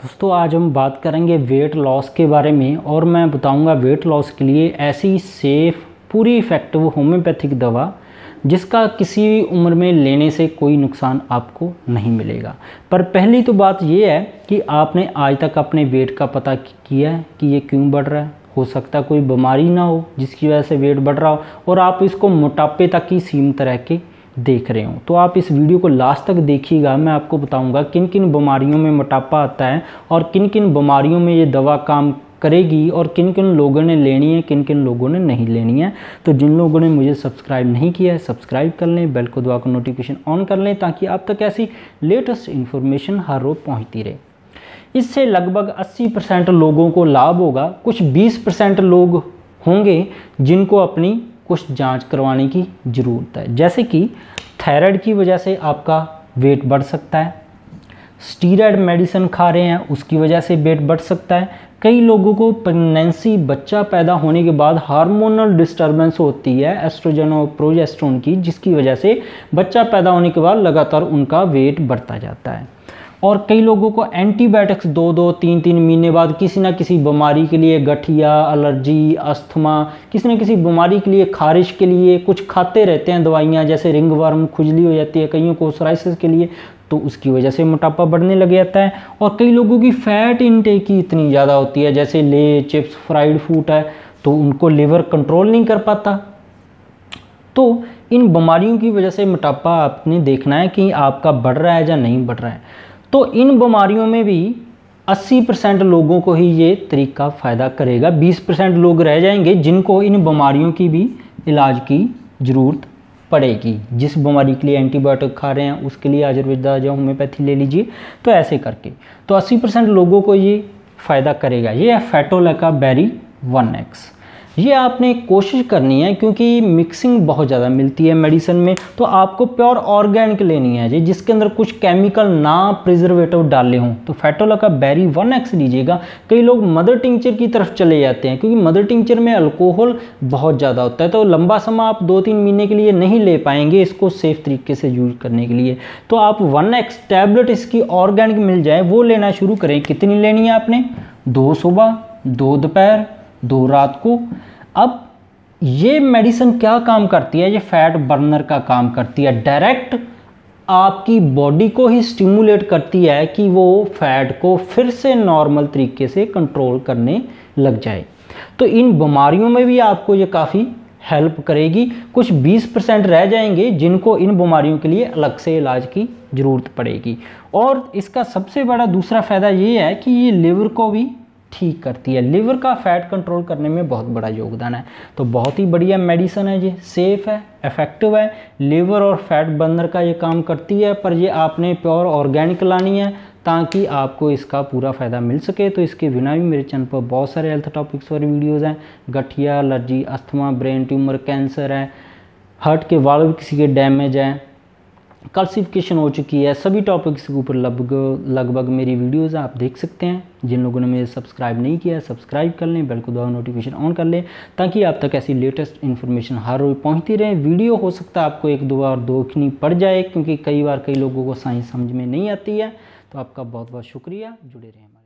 दोस्तों आज हम बात करेंगे वेट लॉस के बारे में और मैं बताऊंगा वेट लॉस के लिए ऐसी सेफ पूरी इफ़ेक्टिव होम्योपैथिक दवा जिसका किसी भी उम्र में लेने से कोई नुकसान आपको नहीं मिलेगा। पर पहली तो बात ये है कि आपने आज तक अपने वेट का पता किया है कि ये क्यों बढ़ रहा है। हो सकता है कोई बीमारी ना हो जिसकी वजह से वेट बढ़ रहा हो और आप इसको मोटापे तक ही सीमित रह के देख रहे हो। तो आप इस वीडियो को लास्ट तक देखिएगा, मैं आपको बताऊंगा किन किन बीमारियों में मोटापा आता है और किन किन बीमारियों में ये दवा काम करेगी और किन किन लोगों ने लेनी है, किन किन लोगों ने नहीं लेनी है। तो जिन लोगों ने मुझे सब्सक्राइब नहीं किया है सब्सक्राइब कर लें, बेल को दबा कर नोटिफिकेशन ऑन कर लें ताकि आप तक ऐसी लेटेस्ट इन्फॉर्मेशन हर रोज़ पहुँचती रहे। इससे लगभग 80% लोगों को लाभ होगा। कुछ 20% लोग होंगे जिनको अपनी कुछ जांच करवाने की ज़रूरत है, जैसे कि थायराइड की वजह से आपका वेट बढ़ सकता है, स्टीरॉयड मेडिसिन खा रहे हैं उसकी वजह से वेट बढ़ सकता है। कई लोगों को प्रेगनेंसी बच्चा पैदा होने के बाद हार्मोनल डिस्टर्बेंस होती है एस्ट्रोजन और प्रोजेस्टेरोन की, जिसकी वजह से बच्चा पैदा होने के बाद लगातार उनका वेट बढ़ता जाता है। और कई लोगों को एंटीबायोटिक्स 2-2, 3-3 महीने बाद किसी ना किसी बीमारी के लिए, गठिया, एलर्जी, अस्थमा, किसी न किसी बीमारी के लिए, खारिश के लिए कुछ खाते रहते हैं दवाइयाँ, जैसे रिंगवर्म, खुजली हो जाती है कईयों को सोराइसिस के लिए, तो उसकी वजह से मोटापा बढ़ने लग जाता है। और कई लोगों की फ़ैट इनटेक ही इतनी ज़्यादा होती है, जैसे ले, चिप्स, फ्राइड फूड है, तो उनको लिवर कंट्रोल नहीं कर पाता। तो इन बीमारियों की वजह से मोटापा आपने देखना है कि आपका बढ़ रहा है या नहीं बढ़ रहा है। तो इन बीमारियों में भी 80% लोगों को ही ये तरीका फ़ायदा करेगा। 20% लोग रह जाएंगे जिनको इन बीमारियों की भी इलाज की ज़रूरत पड़ेगी। जिस बीमारी के लिए एंटीबायोटिक खा रहे हैं उसके लिए आयुर्वेदा या होम्योपैथी ले लीजिए। तो ऐसे करके तो 80% लोगों को ये फ़ायदा करेगा। ये है फेटोलैकाबेरी 1X। ये आपने कोशिश करनी है क्योंकि मिक्सिंग बहुत ज़्यादा मिलती है मेडिसिन में, तो आपको प्योर ऑर्गेनिक लेनी है जी, जिसके अंदर कुछ केमिकल ना प्रिजर्वेटिव डाले हों। तो फेटोलैकाबेरी 1X लीजिएगा। कई लोग मदर टिंचर की तरफ चले जाते हैं क्योंकि मदर टिंचर में अल्कोहल बहुत ज़्यादा होता है, तो लंबा समय आप 2-3 महीने के लिए नहीं ले पाएंगे इसको सेफ तरीके से यूज करने के लिए। तो आप 1X टैबलेट इसकी ऑर्गेनिक मिल जाए वो लेना शुरू करें। कितनी लेनी है आपने? 2 सुबह, 2 दोपहर, 2 रात को। अब ये मेडिसिन क्या काम करती है? ये फैट बर्नर का काम करती है। डायरेक्ट आपकी बॉडी को ही स्टिमुलेट करती है कि वो फैट को फिर से नॉर्मल तरीके से कंट्रोल करने लग जाए। तो इन बीमारियों में भी आपको ये काफ़ी हेल्प करेगी। कुछ 20% रह जाएंगे जिनको इन बीमारियों के लिए अलग से इलाज की ज़रूरत पड़ेगी। और इसका सबसे बड़ा दूसरा फ़ायदा ये है कि ये लिवर को भी ठीक करती है। लिवर का फैट कंट्रोल करने में बहुत बड़ा योगदान है। तो बहुत ही बढ़िया मेडिसिन है, ये सेफ़ है, इफ़ेक्टिव है, लिवर और फैट बर्नर का ये काम करती है। पर ये आपने प्योर ऑर्गेनिक लानी है ताकि आपको इसका पूरा फ़ायदा मिल सके। तो इसके बिना भी मेरे चैनल पर बहुत सारे हेल्थ टॉपिक्स और वीडियोज़ हैं। गठिया, allergy, asthma, brain tumour, cancer है, हार्ट के वाल्व किसी के डैमेज है, कैल्सिफिकेशन हो चुकी है, सभी टॉपिक्स के ऊपर लगभग मेरी वीडियोज़ आप देख सकते हैं। जिन लोगों ने मुझे सब्सक्राइब नहीं किया है सब्सक्राइब कर लें, बेल को दबाकर नोटिफिकेशन ऑन कर लें ताकि आप तक ऐसी लेटेस्ट इन्फॉर्मेशन हर रोज़ पहुंचती रहे। वीडियो हो सकता है आपको 1-2 बार देखनी पड़ जाए क्योंकि कई बार कई लोगों को साइंस समझ में नहीं आती है। तो आपका बहुत बहुत शुक्रिया, जुड़े रहें।